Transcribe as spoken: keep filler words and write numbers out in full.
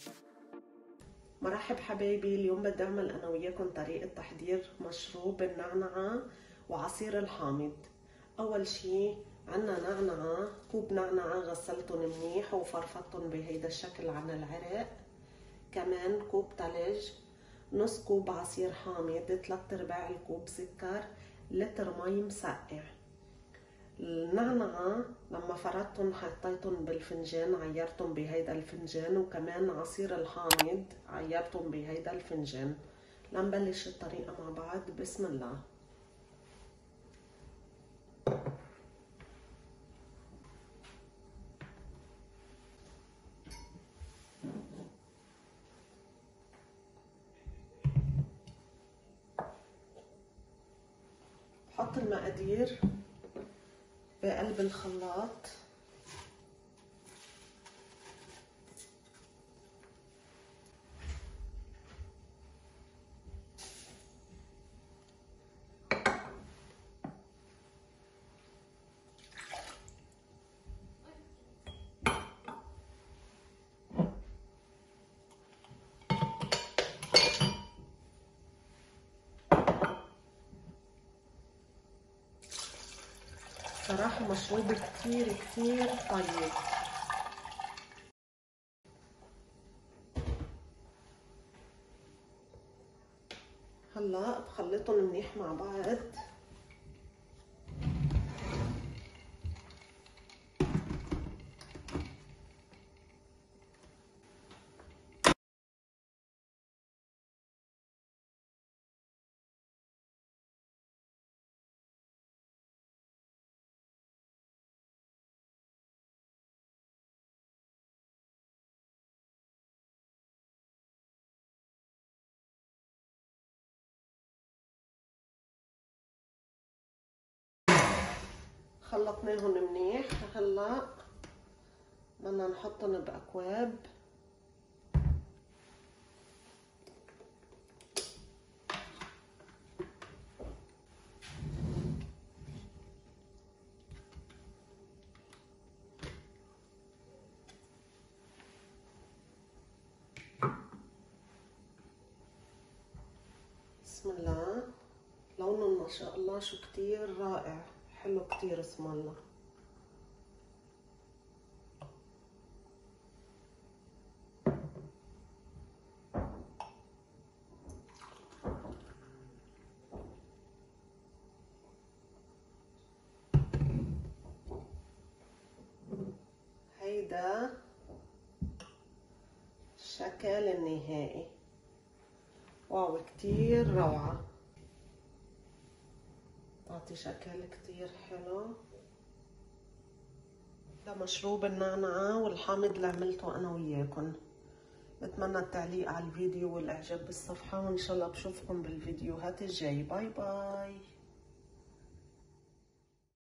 مرحب حبايبي، اليوم بدي اعمل انا وياكم طريقة تحضير مشروب النعنعة وعصير الحامض. اول شي عنا نعنعة، كوب نعنعة غسلتن منيح وفرفتن بهيدا الشكل عن العرق. كمان كوب تلج، نص كوب عصير حامض، ثلاث ارباع الكوب سكر، لتر مي مسقع. النعنعة لما فردتن حطيتن بالفنجان عيرتن بهيدا الفنجان، وكمان عصير الحامض عيرتن بهيدا الفنجان. لنبلش الطريقة مع بعض. بسم الله. بحط المقادير بقلب الخلاط. صراحة مشروب كتير كتير طيب. هلا بخلطهم منيح مع بعض. خلطناهم منيح. هلا بدنا نحطهم باكواب. بسم الله. لونهم ما شاء الله شو كتير رائع، حلو كتير اسم الله. هيدا الشكل النهائي. واو كتير روعة، تعطي شكل كتير حلو. ده مشروب النعنعة والحامض اللي عملته انا وياكم. بتمنى التعليق على الفيديو والاعجاب بالصفحة، وان شاء الله بشوفكم بالفيديوهات الجاي. باي باي.